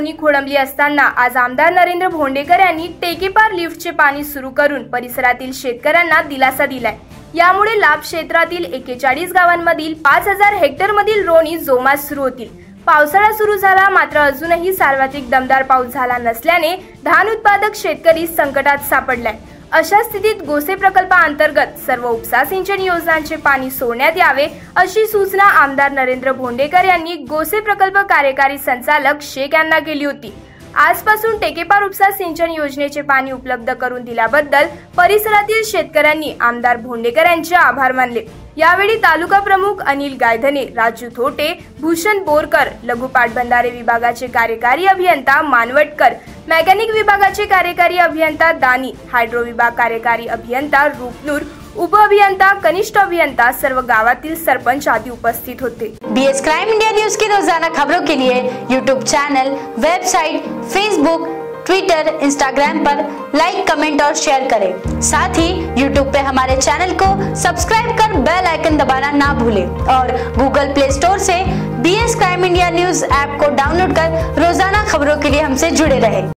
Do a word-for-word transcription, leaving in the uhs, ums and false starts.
मोहीम खोळंबली असताना आज आमदार नरेंद्र भोंडेकर यांनी टेकेपार लिफ्टचे पाणी सुरू करून परिसरातील शेतकऱ्यांना दिलासा दिलाय। यामुळे लाभ क्षेत्रातील एक्केचाळीस गावांमधील पाच हजार हेक्टर मधील रोवणी जोमात सुरू होतील। पावसाळा सुरू झाला, मात्र अजूनही सार्वत्रिक दमदार पाऊस झाला नसल्याने धान उत्पादक शेतकरी संकटात सापडलाय। अशा स्थितीत गोसे प्रकल्पाअंतर्गत सर्व उपसा सिंचन योजनांचे पाणी सोडण्यात यावे अशी सूचना आमदार नरेंद्र भोंडेकर यांनी गोसे प्रकल्प कार्यकारी संचालक शेख यांना केली होती। आजपासून टेकेपार उपसा सिंचन योजनेचे पाणी उपलब्ध करून दिल्याबद्दल परिसरातील शेतकऱ्यांनी आमदार भोंडेकर यांचे आभार मानले। यावेळी तालुका प्रमुख अनिल गायधने, राजू थोटे, भूषण बोरकर, लघु पाटबंधारे विभागाचे कार्यकारी अभियंता मानवटकर, मेकॅनिक विभागाचे कार्यकारी अभियंता दानी, हायड्रो विभाग कार्यकारी अभियंता रूपनूर, उप अभियंता, कनिष्ठ अभियंता, सर्व गावातील सरपंच आदि उपस्थित होते। बीएस क्राइम इंडिया न्यूज की रोजाना खबरों के लिए YouTube channel, website, Facebook, Twitter, Instagram पर लाइक, कमेंट और शेयर करें। साथ ही यूट्यूब पे हमारे चैनल को सब्सक्राइब कर बेल आइकन दबाना ना भूलें और गूगल प्ले स्टोर से BS crime India news app को डाउनलोड कर रोजाना खबरों के लिए हमसे जुड़े रहें।